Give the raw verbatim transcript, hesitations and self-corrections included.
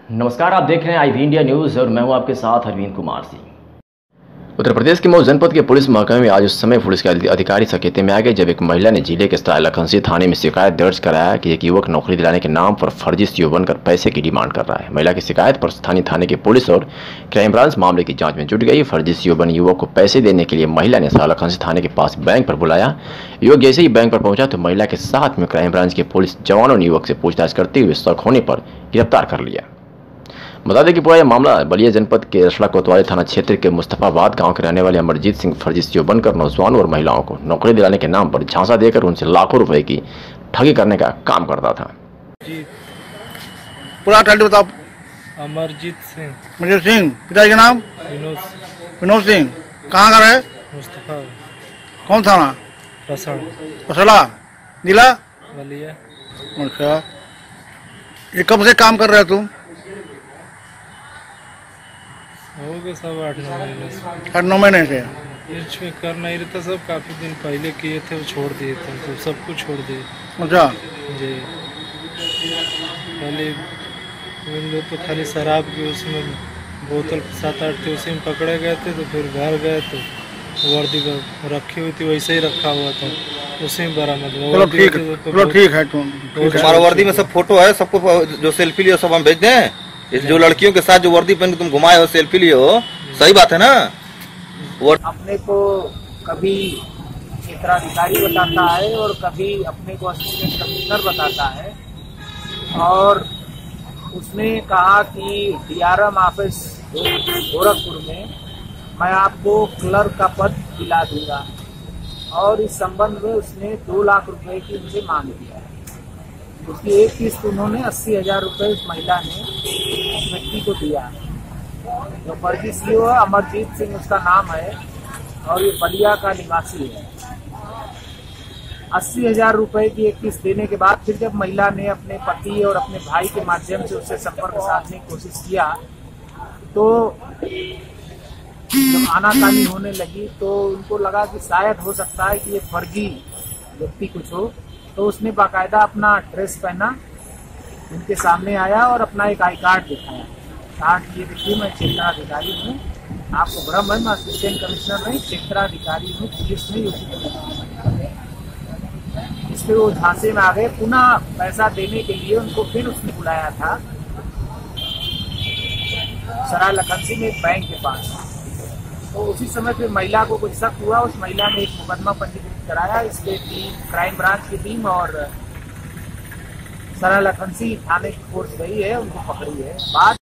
नमस्कार, आप देख रहे हैं आई वी इंडिया न्यूज़ और मैं हूं आपके साथ अरविंद कुमार सिंह। उत्तर प्रदेश के मऊ जनपद के पुलिस महकमे में आज उस समय पुलिस के अधिकारी सकेते में आ गए जब एक महिला ने जिले के लखनसी थाने में शिकायत दर्ज कराया कि एक युवक नौकरी दिलाने के नाम पर फर्जी सीओ बनकर पैसे की डिमांड कर रहा है। महिला की शिकायत पर स्थानीय थाने की पुलिस और क्राइम ब्रांच मामले की जांच में जुट गई। फर्जी सीओ बने युवक को पैसे देने के लिए महिला ने लखनसी थाने के पास बैंक पर बुलाया। युवक जैसे ही बैंक पर पहुंचा तो महिला के साथ में क्राइम ब्रांच के पुलिस जवानों ने युवक से पूछताछ करते हुए शक होने पर गिरफ्तार कर लिया। बता दें कि पूरा यह मामला बलिया जनपद के रसड़ा कोतवाली थाना क्षेत्र के मुस्तफाबाद गांव के रहने वाले अमरजीत सिंह फर्जी सीओ बनकर नौजवानों और महिलाओं को नौकरी दिलाने के नाम पर झांसा देकर उनसे लाखों रुपए की ठगी करने का काम करता था। जी पूरा टाइटल बताओ। अमरजीत सिंह। अमरजीत सिंह, पिताजी का नाम? विनोद विनोद सिंह। कहाँ का है? मुस्तफा। कौन थाना? रसड़ा। रसड़ा जिला बलिया। अच्छा, ये कब से काम कर रहे हो तुम? हो गए सब आठ नौ महीने से। आठ नौ महीने से बीच में कर नहीं रहता, सब काफी दिन पहले किए थे, वो छोड़ दिए थे, तो सब कुछ छोड़ दिए। अच्छा जी, पहले उन लोग तो खाली शराब की उसमें बोतल सात आठ थे, उसी में पकड़े गए थे। तो फिर घर गए तो वर्दी रखी हुई थी, वैसे ही रखा हुआ था, उसी में बरामद हुआ। चलो ठीक है, चलो ठीक है। तुम हमारा वर्दी में सब फोटो है, सबको जो सेल्फी लियो सब हम भेज दें। इस जो लड़कियों के साथ जो वर्दी पहन के तुम घुमाए हो, सेल्फी लिए हो, सही बात है ना? अपने को कभी क्षेत्राधिकारी बताता है और कभी अपने को असिस्टेंट कमिश्नर बताता है, और उसने कहा कि D R M office Gorakhpur में मैं आपको क्लर्क का पद दिला दूंगा, और इस संबंध में उसने दो लाख रुपए की उनसे मांग किया है। उसकी एक किस्त उन्होंने अस्सी हजार रुपये उस महिला ने उस व्यक्ति को दिया। जो फर्जी सीओ है अमरजीत सिंह उसका नाम है, और ये बलिया का निवासी है। अस्सी हजार रुपए की एक किस्त देने के बाद फिर जब महिला ने अपने पति और अपने भाई के माध्यम से उससे संपर्क साधने की कोशिश किया, तो जब आनाकानी होने लगी तो उनको लगा कि शायद हो सकता है कि ये फर्जी व्यक्ति कुछ हो। तो उसने बाकायदा अपना ड्रेस पहना, उनके सामने आया और अपना एक आई कार्ड दिखाया। कहा कि ये देखिए मैं क्षेत्राधिकारी हूँ, आपको भ्रम है, मैं असिस्टेंट कमिश्नर नहीं क्षेत्राधिकारी हूँ पुलिस में, यूपी पुलिस। इसलिए वो झांसे में आ गए। पुनः पैसा देने के लिए उनको फिर उसने बुलाया था सराय लखनसी में एक बैंक के पास। तो उसी समय फिर महिला को कुछ शक हुआ, उस महिला ने एक मुकदमा पंजीकृत कराया। इसलिए टीम क्राइम ब्रांच की टीम और सराय लखनसी थाने की फोर्स गई है, उनको पकड़ी है। बाद